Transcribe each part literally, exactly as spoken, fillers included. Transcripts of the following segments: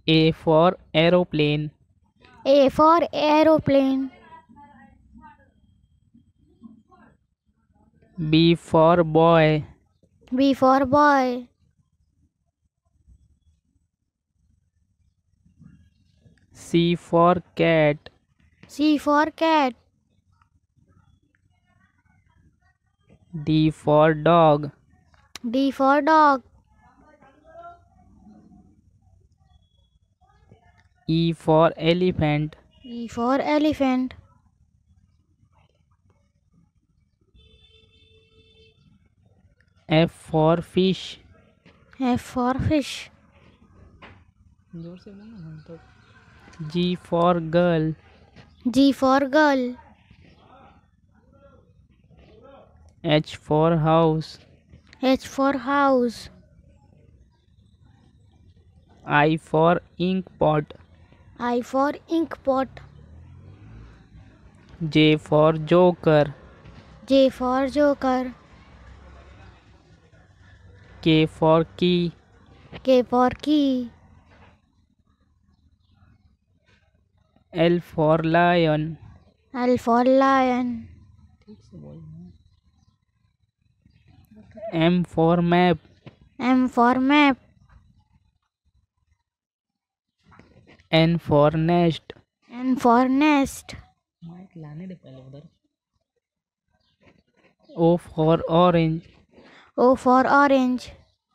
A for aeroplane. A for aeroplane. B for boy. B for boy. C for cat. C for cat. D for dog. D for dog. E for elephant. E for elephant. F for fish. F for fish. G for girl. G for girl. H for house. H for house. I for ink pot. I for ink pot. J for joker. J for joker. K for key. K for key. L for lion. L for lion. M for map. M for map. N for nest. N for nest. O for orange. O for orange.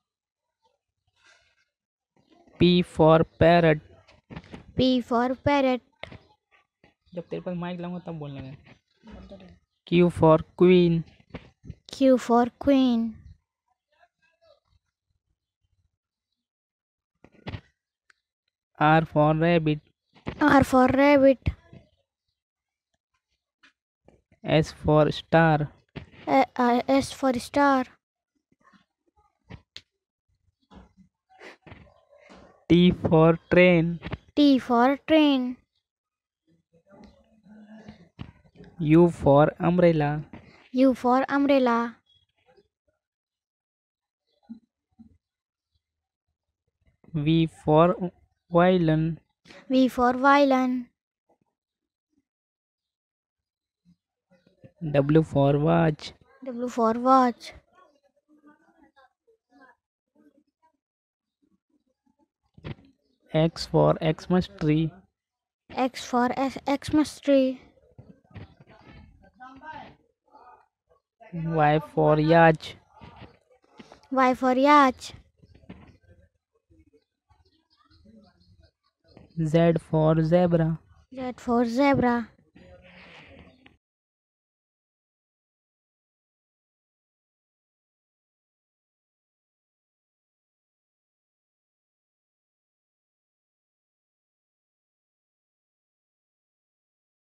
P for parrot. P for parrot. जब तेरे पास mic लाऊंगा तब बोलने में. Q for queen. Q for queen. R for rabbit. R for rabbit. S for star. A- uh, S for star. T for train. T for train. U for umbrella. U for umbrella. V for violin. V for violin. W for watch. W for watch. X for Xmas tree. X for S- Xmas tree. Y for yacht. Y for yacht. Z for zebra. Z for zebra.